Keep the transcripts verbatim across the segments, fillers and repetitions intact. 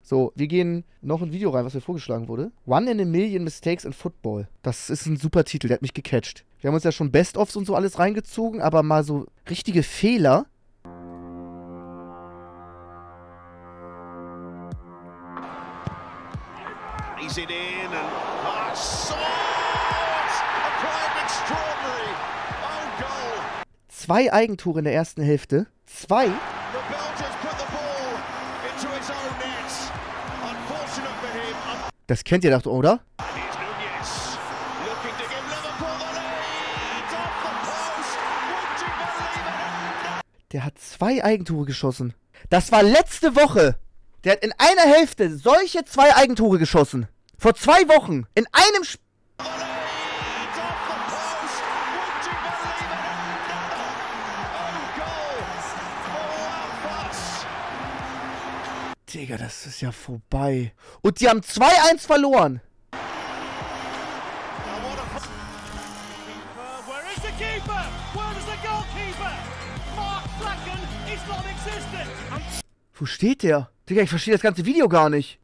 So, wir gehen noch ein Video rein, was mir vorgeschlagen wurde. One in a Million Mistakes in Football. Das ist ein super Titel, der hat mich gecatcht. Wir haben uns ja schon Best-ofs und so alles reingezogen, aber mal so richtige Fehler. He's it in and oh, sort! A crime extraordinary. Oh, goal. Zwei Eigentore in der ersten Hälfte. Zwei. The Belgians put the ball into his own net. Unfortunate for him. Das kennt ihr doch, oder? And here's Nunez looking to give Liverpool the lead off the post. Would you believe it? Der hat zwei Eigentore geschossen. Das war letzte Woche. Der hat in einer Hälfte solche zwei Eigentore geschossen. Vor zwei Wochen. In einem Spiel. Digga, das ist ja vorbei. Und die haben zwei eins verloren. Wo steht der? Digga, ich verstehe das ganze Video gar nicht.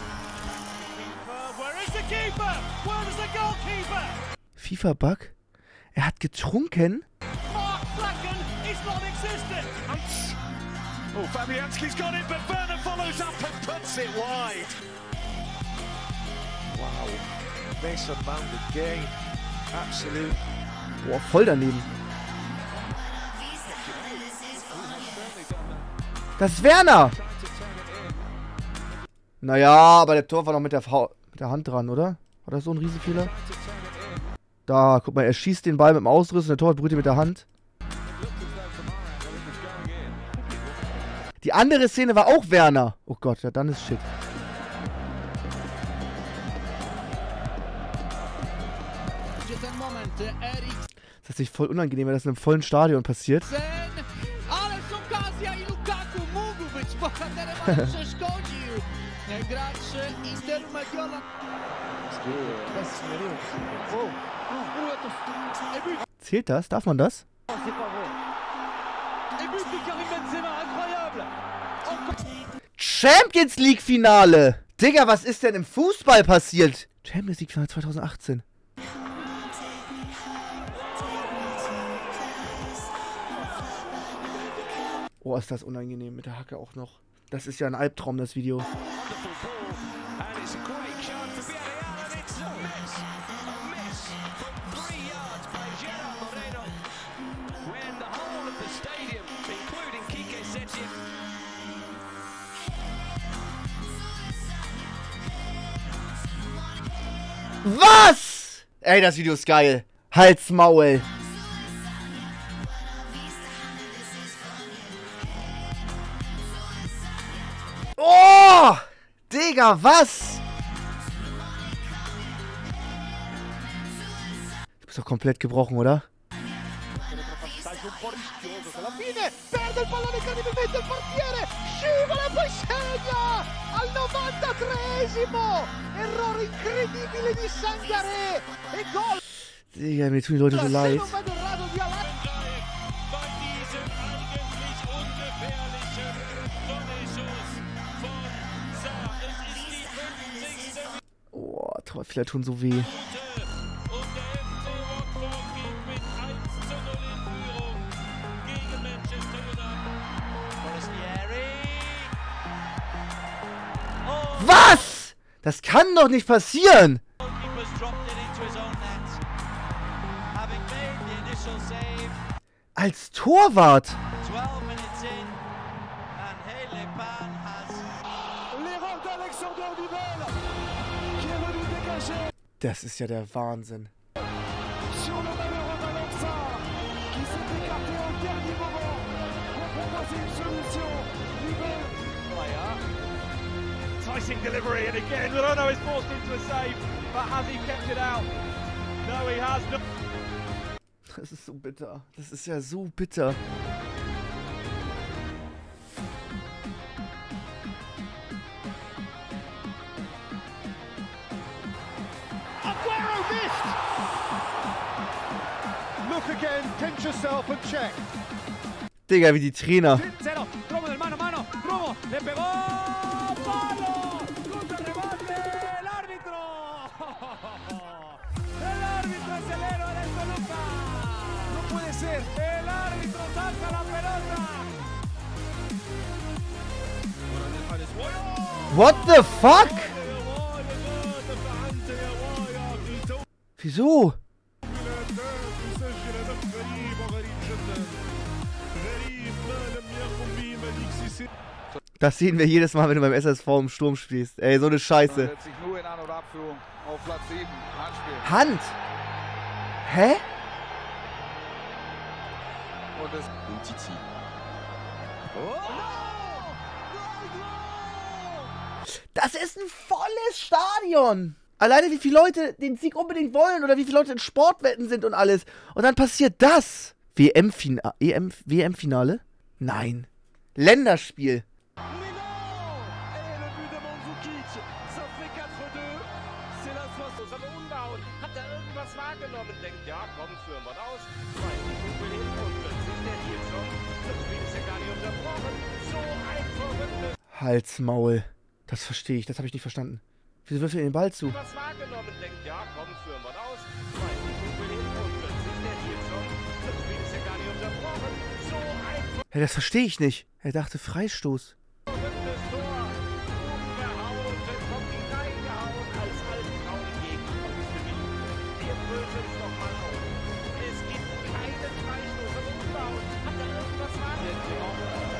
FIFA-Bug? Er hat getrunken? Oh, Fabianski's got it, but Werner follows up and puts it wide. Wow. Mason Mount again. Absolute. Boah, voll daneben. Das ist Werner! Naja, aber der Tor war noch mit der, Frau, mit der Hand dran, oder? War das so ein Riesenfehler? Da, guck mal, er schießt den Ball mit dem Ausriss und der Torwart berührt ihn mit der Hand. Die andere Szene war auch Werner. Oh Gott, ja, dann ist shit. Das ist sich voll unangenehm, wenn das in einem vollen Stadion passiert. Zählt das? Darf man das? Champions League Finale! Digga, was ist denn im Fußball passiert? Champions League Finale zwanzig achtzehn. Oh, ist das unangenehm mit der Hacke auch noch. Das ist ja ein Albtraum, das Video. Was? Ey, das Video ist geil. Halt's Maul. Oh! Digga, was? Du bist doch komplett gebrochen, oder? Perde il pallone incredibilmente il portiere, scivola e poi segna al novantatreesimo, errore incredibile di Sangaré e gol. Digga, mir tun die Leute so leid. Oh, Torwartfehler tun so weh. Was? Das kann doch nicht passieren! Als Torwart! Das ist ja der Wahnsinn. Enticing delivery, and again, Lozano is forced into a save, but has he kept it out? No, he has not. Das ist so bitter. Das ist ja so bitter. Aguero missed. Look again, pinch yourself and check. Digga, wie die Trainer. Romo del mano a mano, Romo le pegó, palo. What the fuck? Wieso? Das sehen wir jedes Mal, wenn du beim S S V im Sturm spielst. Ey, so eine Scheiße. Hand? Hä? Das ist ein volles Stadion. Alleine wie viele Leute den Sieg unbedingt wollen oder wie viele Leute in Sportwetten sind und alles. Und dann passiert das. W M-Finale? E M, W M-Finale? Nein. Länderspiel. Hat er irgendwas wahrgenommen? Denkt, ja, komm, führen wir aus. Zweiten Kumpel hin und plötzlich der Nilsson. Das Spiel ist ja gar nicht unterbrochen. So ein verrücktes. Halt's Maul. Das verstehe ich, das habe ich nicht verstanden. Wieso wirft er den Ball zu? Was wahrgenommen? Denkt, ja, komm, führen wir aus. Zweiten Kumpel hin und plötzlich der Nilsson. Das Spiel ist ja gar nicht unterbrochen. So ein Ja, das verstehe ich nicht. Er dachte Freistoß. verrücktes Tor. Umgehauen, kommt ihn reingehauen als Albtraum gegen Wir brüllen es noch mal auf. Es gibt keinen Freistoß und umgehauen. Hat er irgendwas wahrgenommen?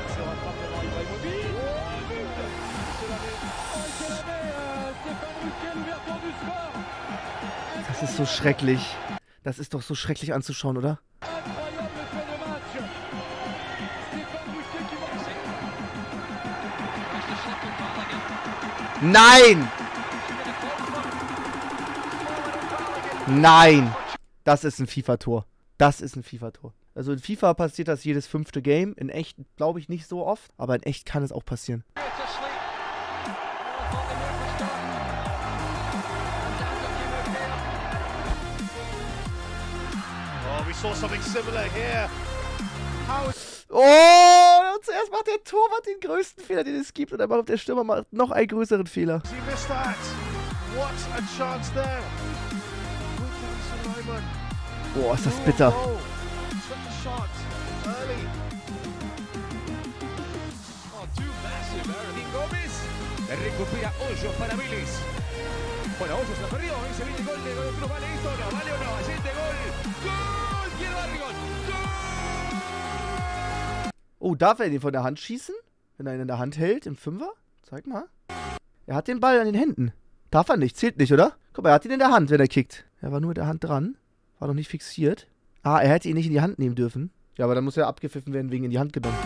Das ist so schrecklich. Das ist doch so schrecklich anzuschauen, oder? Nein! Nein! Das ist ein FIFA-Tor. Das ist ein FIFA-Tor. Also in FIFA passiert das jedes fünfte Game. In echt glaube ich nicht so oft. Aber in echt kann es auch passieren. Oh, we saw something similar here. How Oh, zuerst macht der Torwart den größten Fehler, den es gibt. Und dann macht der Stürmer macht noch einen größeren Fehler. he missed that? What a chance there. Sulaiman. Boah, ist das bitter. Oh, took the shot early. Oh, too massive, Aaron Gómez. Recupera Hoyo para Vélez. Bueno, Hoyo se la perdió y se viene el gol de Godoy Cruz. ¿Vale esto o no? ¿Vale o no? Siete gol. ¡Gol! ¡Quiero darle gol! Oh, darf er den von der Hand schießen? Wenn er ihn in der Hand hält, im Fünfer? Zeig mal. Er hat den Ball an den Händen. Darf er nicht, zählt nicht, oder? Guck mal, er hat ihn in der Hand, wenn er kickt. Er war nur mit der Hand dran. War noch nicht fixiert. Ah, er hätte ihn nicht in die Hand nehmen dürfen. Ja, aber dann muss er abgepfiffen werden, wegen in die Hand genommen.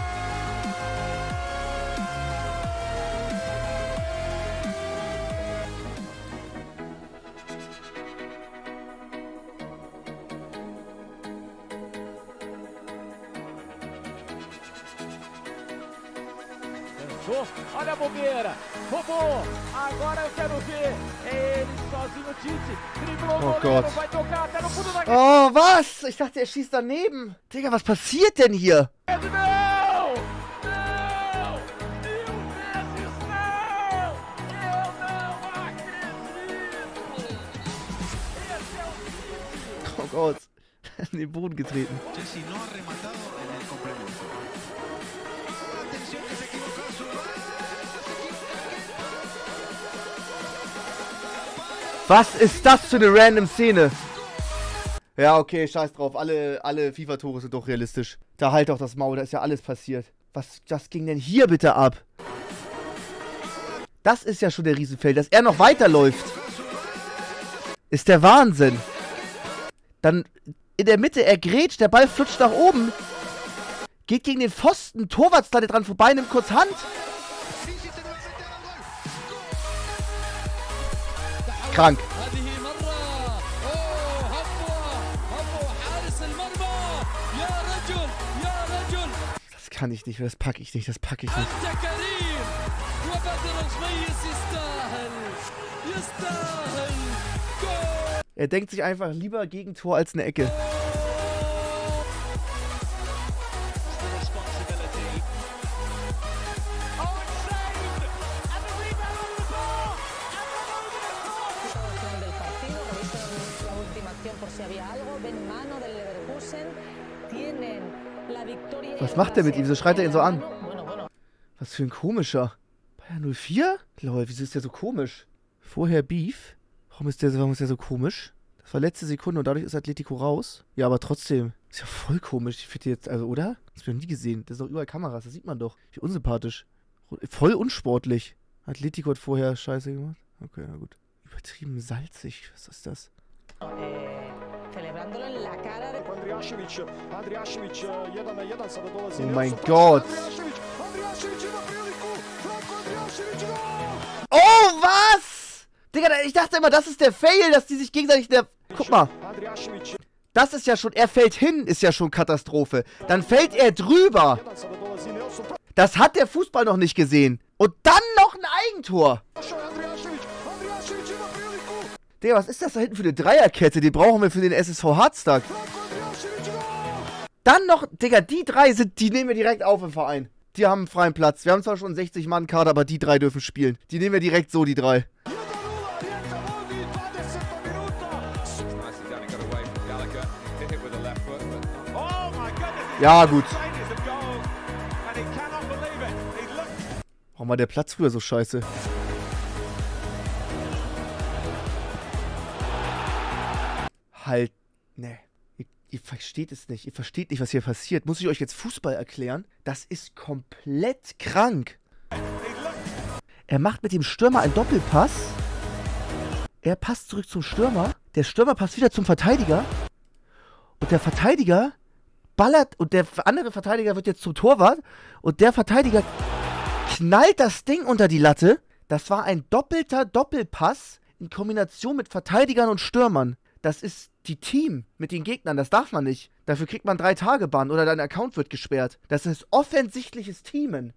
Olha a bobeira, roubou, agora eu quero ver, é ele sozinho, Tite, driblou o Oh goleiro, Gott. vai tocar até no fundo da Oh, was? Ich dachte, er schießt daneben. Digga, was passiert denn hier? rede, não, não, e o Messi não, eu não acredito, esse é o Tite. Oh Gott. In den Boden getreten. Chelsea no ha rematado en el complemento. Atención que se equivocó Zubás. Was ist das für eine random Szene? Ja, okay, scheiß drauf. Alle, alle FIFA-Tore sind doch realistisch. Da halt doch das Maul, da ist ja alles passiert. Was, was ging denn hier bitte ab? Das ist ja schon der Riesenfeld, dass er noch weiterläuft. Ist der Wahnsinn. Dann in der Mitte, er grätscht, der Ball flutscht nach oben. Geht gegen den Pfosten, Torwartslade dran vorbei, nimmt kurz Hand. Krank. Das kann ich nicht, das packe ich nicht, das packe ich nicht. Er denkt sich einfach lieber Gegentor als eine Ecke. Was macht der mit ihm? So schreit er ihn so an. Was für ein komischer. Bayern null vier? Lol, wieso ist der so komisch? Vorher Beef. Warum ist der, warum ist der so komisch? Das war letzte Sekunde und dadurch ist Atletico raus. Ja, aber trotzdem. Ist ja voll komisch. Ich finde jetzt, also, oder? Das hab ich noch nie gesehen. Das ist doch überall Kameras, das sieht man doch. Wie unsympathisch. Voll unsportlich. Atletico hat vorher Scheiße gemacht. Okay, na gut. Übertrieben salzig. Was ist das? Oh mein Gott. Oh, was? Digga, ich dachte immer, das ist der Fail, dass die sich gegenseitig der... Guck mal. Das ist ja schon... Er fällt hin, ist ja schon Katastrophe. Dann fällt er drüber. Das hat der Fußball noch nicht gesehen. Und dann noch ein Eigentor. Digga, was ist das da hinten für eine Dreierkette? Die brauchen wir für den S S V Harztag. Dann noch... Digga, die drei sind... Die nehmen wir direkt auf im Verein. Die haben einen freien Platz. Wir haben zwar schon einen sechzig Mann Kader, aber die drei dürfen spielen. Die nehmen wir direkt so, die drei. Ja, gut. Warum war der Platz früher so scheiße? Halt, ne. Ihr, ihr versteht es nicht. Ihr versteht nicht, was hier passiert. Muss ich euch jetzt Fußball erklären? Das ist komplett krank. Er macht mit dem Stürmer einen Doppelpass. Er passt zurück zum Stürmer. Der Stürmer passt wieder zum Verteidiger. Und der Verteidiger ballert. Und der andere Verteidiger wird jetzt zum Torwart. Und der Verteidiger knallt das Ding unter die Latte. Das war ein doppelter Doppelpass in Kombination mit Verteidigern und Stürmern. Das ist die Team mit den Gegnern. Das darf man nicht. Dafür kriegt man drei Tage Bann oder dein Account wird gesperrt. Das ist offensichtliches Teamen.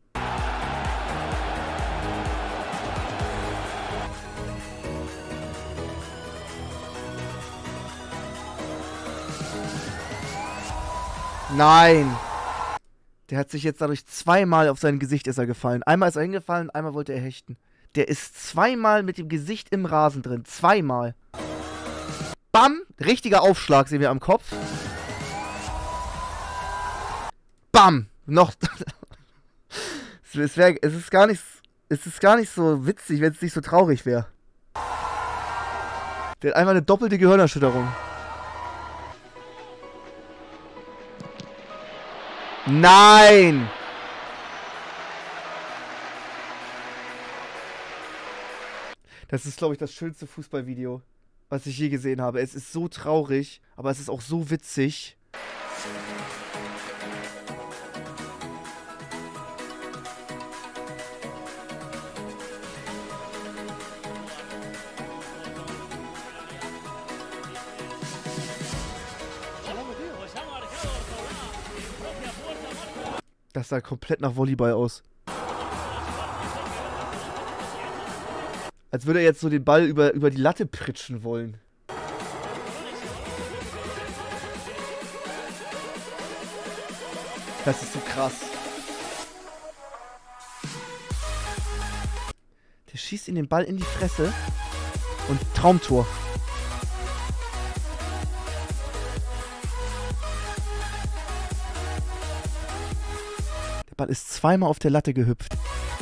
Nein. Der hat sich jetzt dadurch zweimal auf sein Gesicht ist er gefallen. Einmal ist er hingefallen, einmal wollte er hechten. Der ist zweimal mit dem Gesicht im Rasen drin. Zweimal. Bam! Richtiger Aufschlag sehen wir am Kopf. Bam! Noch. es, wär, es, ist gar nicht, es ist gar nicht so witzig, wenn es nicht so traurig wäre. Der hat einmal eine doppelte Gehirnerschütterung. Nein! Das ist, glaube ich, das schönste Fußballvideo, was ich je gesehen habe. Es ist so traurig, aber es ist auch so witzig. Das sah komplett nach Volleyball aus. Als würde er jetzt so den Ball über, über die Latte pritschen wollen. Das ist so krass. Der schießt ihn den Ball in die Fresse und Traumtor. Der Ball ist zweimal auf der Latte gehüpft.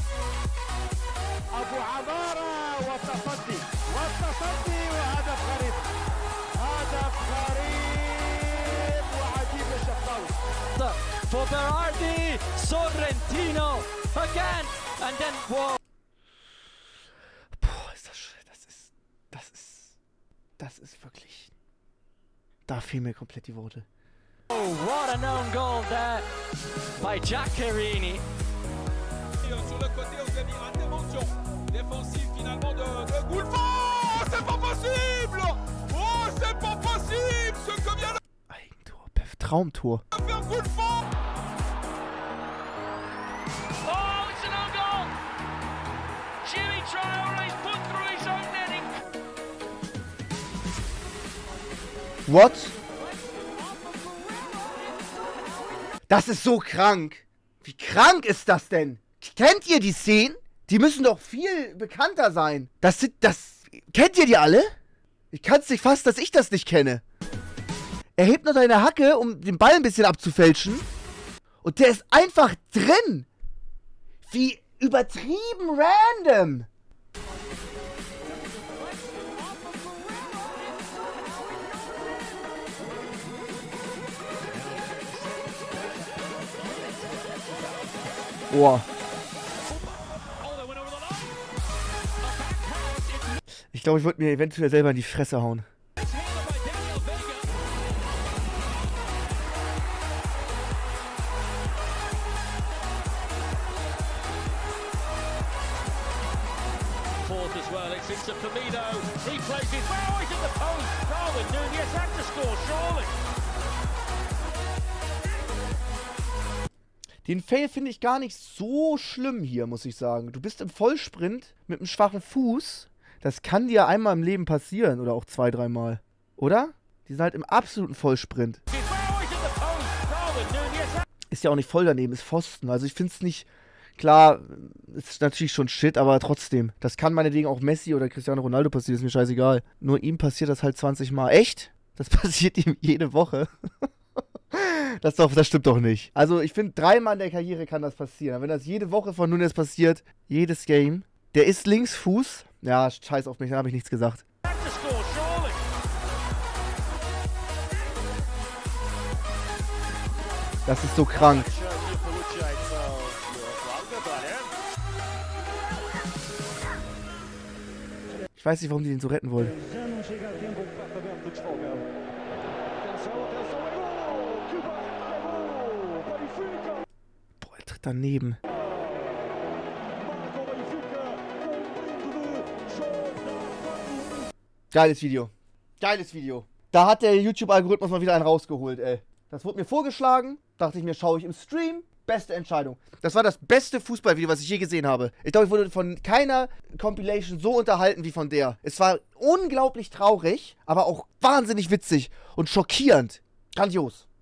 For Berardi, Sorrentino again, and then wow. Boah, ist das schön. Das ist, das ist, das ist wirklich. Da fehlen mir komplett die Worte. Oh, what an own goal there by Giaccherini. Sur le côté, on a mis intervention défensive finalement de, de Goulfo. Oh, c'est pas possible! Oh, c'est pas possible! Ce que vient de Eigentor, Pef, Traumtor. faire Goulfo! Oh, it's an own goal. Jimmy Traore's put through his own netting. What? Das ist so krank. Wie krank ist das denn? Kennt ihr die Szenen? Die müssen doch viel bekannter sein. Das sind, das... Kennt ihr die alle? Ich kann es nicht fassen, dass ich das nicht kenne. Er hebt nur seine Hacke, um den Ball ein bisschen abzufälschen. Und der ist einfach drin. Wie übertrieben random. Boah. Ich glaube, ich würde mir eventuell selber in die Fresse hauen. As well, it's into Firmino. He plays it. Oh, he's in the post. Darwin Núñez had to score, surely. Den Fail finde ich gar nicht so schlimm hier, muss ich sagen. Du bist im Vollsprint mit einem schwachen Fuß. Das kann dir einmal im Leben passieren oder auch zwei, dreimal. Oder? Die sind halt im absoluten Vollsprint. Ist ja auch nicht voll daneben, ist Pfosten. Also ich finde es nicht... Klar, ist natürlich schon Shit, aber trotzdem. Das kann meinetwegen auch Messi oder Cristiano Ronaldo passieren, ist mir scheißegal. Nur ihm passiert das halt zwanzig Mal. Echt? Das passiert ihm jede Woche. das, doch, das stimmt doch nicht. Also ich finde, dreimal in der Karriere kann das passieren. Wenn das jede Woche von Núñez passiert, jedes Game. Der ist Linksfuß. Ja, scheiß auf mich, dann habe ich nichts gesagt. Das ist so krank. Ich weiß nicht, warum die den so retten wollen. Boah, er tritt daneben. Geiles Video. Geiles Video. Da hat der YouTube-Algorithmus mal wieder einen rausgeholt, ey. Das wurde mir vorgeschlagen. Dachte ich mir, schaue ich im Stream. Beste Entscheidung. Das war das beste Fußballvideo, was ich je gesehen habe. Ich glaube, ich wurde von keiner Compilation so unterhalten wie von der. Es war unglaublich traurig, aber auch wahnsinnig witzig und schockierend. Grandios.